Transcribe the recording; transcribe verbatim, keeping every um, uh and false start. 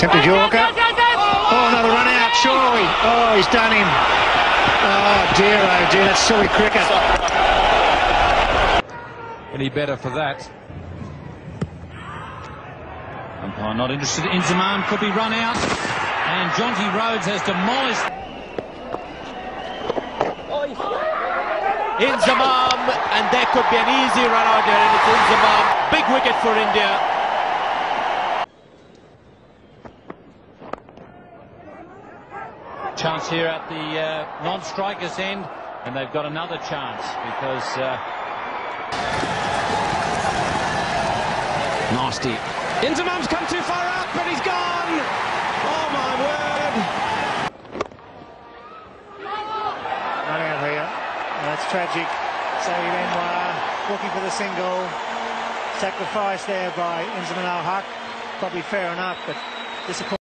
Attempted Yorker. Oh, another run out, surely. Oh, he's done him. Oh, dear, oh, dear, that's silly cricket. Any better for that? Umpire not interested. Inzamam could be run out. And Jonty Rhodes has demolished. Inzamam, and there could be an easy run out there, and it's Inzamam. Big wicket for India. Chance here at the uh, non-strikers end, and they've got another chance because uh... nasty. Inzamam's come too far up, but he's gone. Oh my word! Running out here. That's tragic. So then looking for the single. Sacrifice there by Inzamam-Ul-Haq. Probably fair enough, but disappointing.